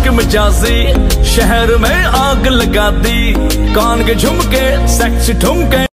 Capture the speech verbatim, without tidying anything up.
आशिक मिजाजी शहर में आग लगा दी। कान के झुमके सेक्स ठुमके